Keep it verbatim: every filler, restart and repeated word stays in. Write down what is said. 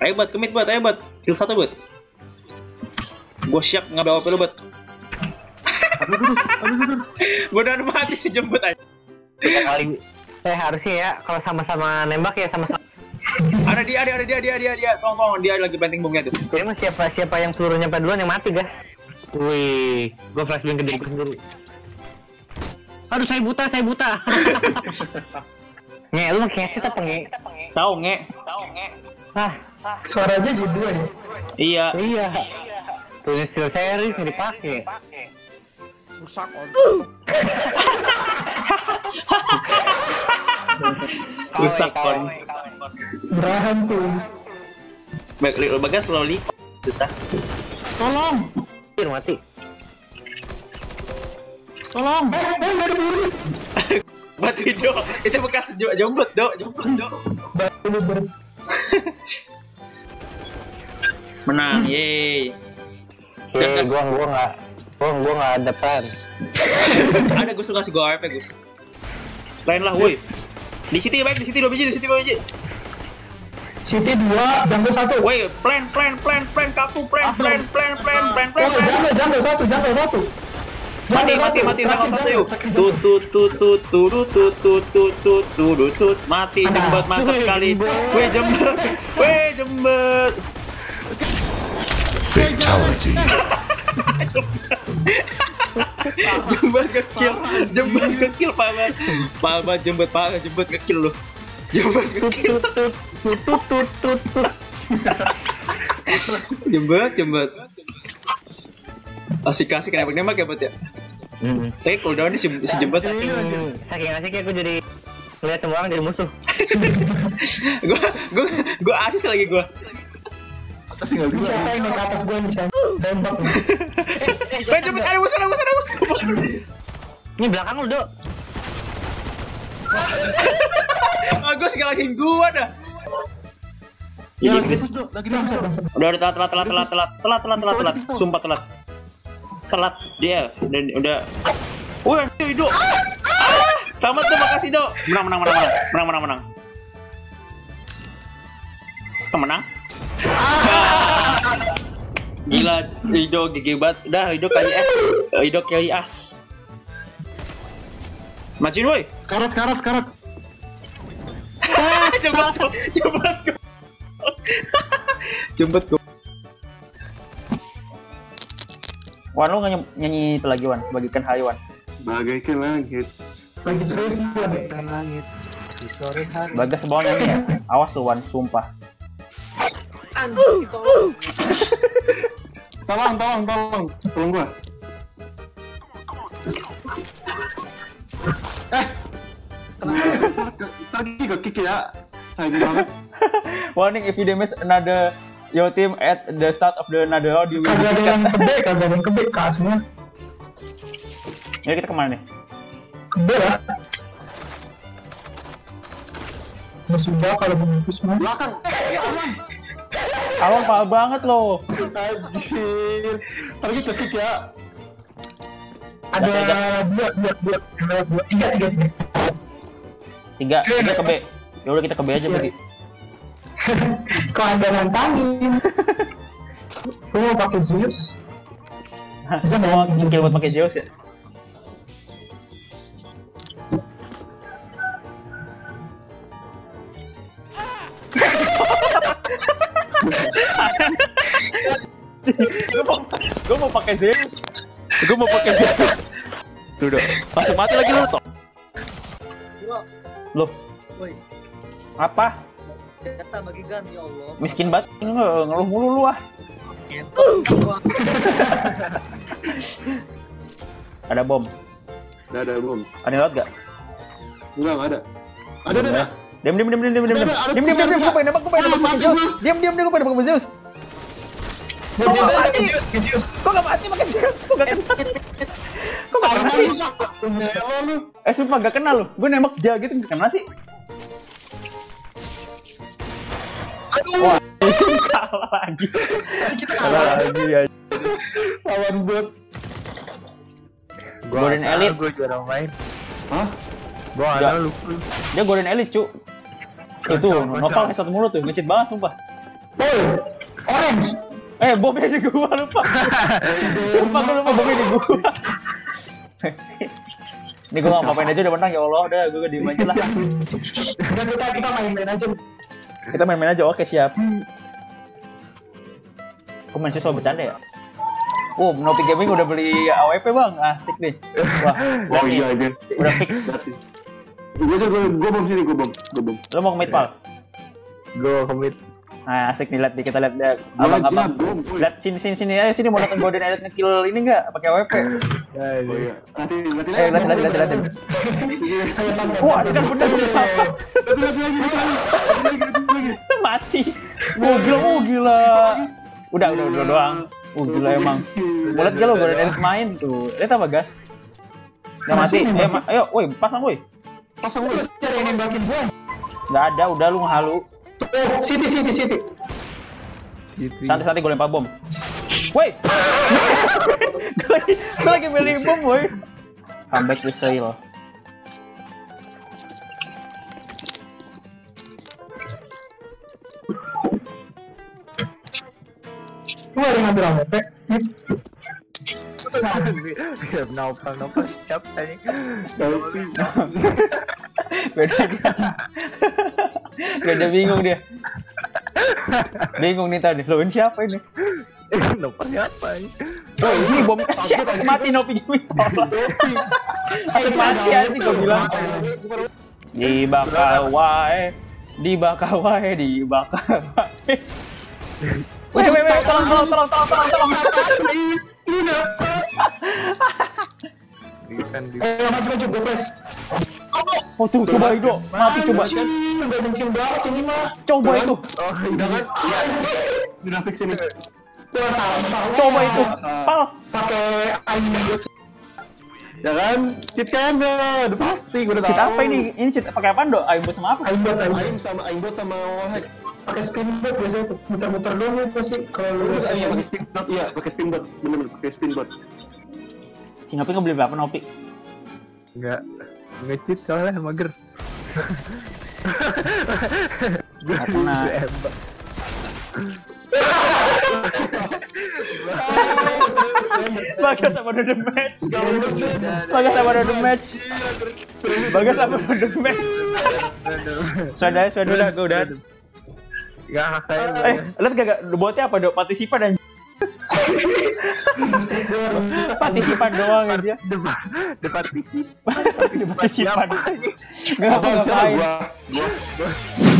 Ayo buat kemit buat, ayo buat. Kill satu buat. Gue siap ngambil A W P lu buat. Gue udah mati si jemput aja. Tiga kali. Eh harusnya ya kalau sama-sama nembak ya sama-sama. Ada dia, ada dia, dia, dia, dia. Tolong, tolong, dia lagi planting bomnya tuh. Jadi mah siapa siapa yang peluru nyampe duluan yang mati guys. Wih, gue flashbang ke diri gue sendiri. Aduh saya buta, saya buta. Nge, lu mah keset apa nge? Tahu nge? Tahu nge? Ah, Suaranya jadi dua ya? Iya. iya. Tulis skill series yang dipakai. Rusak on. Rusak kon. Berahan tuh. Baik, Bagas selalu lipat. Susah. Tolong. Anjir mati. Tolong. Eh, eh, nggak ada peluru. Batu do. Itu bekas jomblo, do, jomblo, do. Baru ber. Menang, yeay. Eh, gua gua nggak, gua gua nggak ada plan. Ada Gus, lu kasih gua A W P Gus. Lain lah, woi. Di City baik, di City dua biji, di City dua biji. City dua, jungle satu. Woi, plan, plan, plan, plan, kapu, plan, plan, plan, plan, plan, plan. Oh, jungle, jungle satu, jungle satu. Mati, mati, mati, tanggal satu yuk. Tut, tut, tut, tut, tut, tut, tut, tut, tut, tut, tut, mati, jembet, mantap sekali. Woi, jembet, woi, jembet. Fatality. Jembet kecil, jembet kecil, paman, paman, jembet, paman, jembet kecil lu. Jembet kecil. Jembet, jembet. Asik-asik nembak-nembak ya, Bot ya? Hmm. Tapi cooldown si, si jembet. Hmm. Saking asiknya aku jadi ngeliat semua orang jadi musuh. Gua, gua, gua asis lagi gua. Atas tinggal dua. Siapa yang naik ke atas gue nih? Tembak. Woi, jembet, ada musuh, ada musuh, ada musuh. Ini belakang lu, Dok. Ah, gua sekalahin gua dah. Ya, Jadi lagi Chris, push, Dok. Lagi bangsa. udah udah telat, telat, telat, telat, telat, telat, telat, telat, telat, sumpah telat. Telat dia dan udah. Wih, Hido. Ah, selamat tuh, makasih Do. Menang, menang, menang, menang, menang, menang, menang. Kita menang. Gila, Hido G G banget. Udah, Hido kali S. Hido kali as. Majuin woi. Sekarat, sekarat, sekarat. Coba tuh, coba tuh. Jemput gua. Wan, lu nyanyi, nyanyi itu lagi Wan, bagikan hayu Wan. Bagaikan langit. Lagi serius nih gue. Bagaikan langit. Di sore hari. Bagas sebawah nyanyi ya. Awas lu Wan, sumpah. Anjing, tolong. Tolong, tolong, tolong. Tolong gua. Eh. Tadi gak kick ya. Sayang banget. Warning, if you damage another your team at the start of the another round, you will be Kagak ada yang kicked. kebe, kagak ada yang kebe, kak semua. Ya kita kemana nih? Kebe lah. Ya sudah kalau begitu semua. Belakang. Ya Allah. Awal parah banget loh. Anjir. Tadi ke kick ya. Ada dua, dua, dua, dua, dua, tiga, tiga, tiga. Tiga, tiga ke B. Ya udah kita ke B aja berarti. Kok anda nantangin? Gue mau pakai Zeus. Mau skill buat pakai Zeus ya? Gue mau, gue mau pakai Zeus. Gue mau pakai Zeus. Tuh dong, langsung mati lagi lu toh. Loh, Woi, apa? kata bagi gan ya Allah. Miskin banget, nge- ngeluh mulu lu ah. Ada bom. Enggak ada bom. Ada lewat gak? Enggak, enggak ada. Ada, ada, ada. Diam, diam, diam, diam, diam, diam, Ada, ada, diam, diam, diam, diam, gue pengen nembak, gue pengen nembak Zeus. Diam, diam, diam, gue pengen nembak Zeus. Kok gak mati? Kok gak mati pakai Zeus? Kok gak kena sih? Kok gak kena sih? Eh sumpah gak kena lu, gue nembak dia gitu gak kena sih. Wah, kalah lagi. Kalah lagi ya. Lawan bot. Golden Elite. Gue jarang main. Hah? Gue ada lu. Dia Golden Elite cu. Itu Noval headshot mulu tuh, ngecit banget sumpah. Oh, orange. Eh, bomnya di gua lupa. Sumpah gua lupa bomnya di gua. Ini gua ngapain aja udah menang ya Allah, udah gua diem aja lah. Dan kita kita main-main aja. Kita main-main aja, oke siap. Kok main siswa bercanda ya? Oh, Nopi Gaming udah beli A W P bang, asik nih. Wah, Oh iya aja. udah fix. Gue tuh gue gue bom sini gue bom gue bom. Lo mau commit pal? Gue komit. Nah, asik nih, lihat nih, kita lihat lihat Gua abang-abang. aja, bom, boy. Lihat sini sini sini ayo sini mau nonton Golden Elite ngekill ini enggak pakai A W P? Oh iya. Nanti nanti Eh, lihat lihat lihat lihat. Wah, tidak benar apa? Lagi lagi lagi lagi. Mati. Oh gila, oh gila. Udah udah udah doang. Oh gila emang. Boleh gak lo Golden Elite main tuh? Lihat apa gas? Nggak mati. Eh, ma- ayo, woi, pasang woi. Pasang Terus cari yang nembakin gua. Nggak ada, udah lu ngehalu. Oh, City, City, City. Santai-santai gue lempar bom. Woi. Gue lagi, gue lagi milih bom, woi. Comeback with sale. Gua ada ngambil A W P. Nopal nopal siap tadi. Beda dia. Beda bingung dia. Bingung nih tadi. Lo ini siapa ini? Nopal siapa ini? Oh ini bom siapa mati Nopi Gaming tolong. Sampai mati aja gue bilang. Dibakar wae, dibakar wae, dibakar wae. Wait, wait, wait, tolong, tolong, tolong, tolong, tolong, tolong. Eh, maju maju gua flash. Oh tuh, coba Ido, mati coba. Anjing, udah mungkin banget ini mah. Coba itu, Oh udah kan? Iya. Udah fix ini. Gua salah, salah. coba itu. Pal, Pakai aim. Ya kan? Cheat kan? Udah pasti gue udah tahu. cheat apa ini? Ini cheat pakai apaan, Dok? Aimbot sama apa? Aim buat aim. Aim sama aimbot sama wallhack. Pakai spinbot biasanya tuh. Muter-muter doang ya pasti kalau lu Iya, iya pakai spinbot. Iya, pakai spinbot. Bener-bener pakai spinbot. Si Nopi nggak beli berapa Nopi? Enggak. Nge-cheat soalnya mager. Nggak pernah. Bagas sama the match. Bagas sama the match. Bagas sama the match. Sudah, sudah, udah, gue udah. Enggak saya. Eh, lihat gak, gak botnya apa Dok? Partisipan dan partisipan doang aja. Depan, depan T V. Partisipan. Nggak Abang, siapa ngapain. gua? Gua.